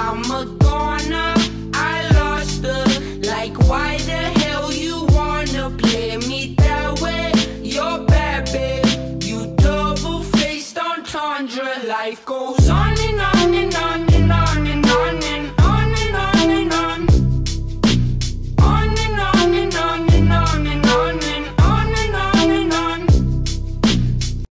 I'm a goner, I lost her. Like why the hell you wanna play me that way? You're bad, babe, you double-faced entendre. Life goes on and on and on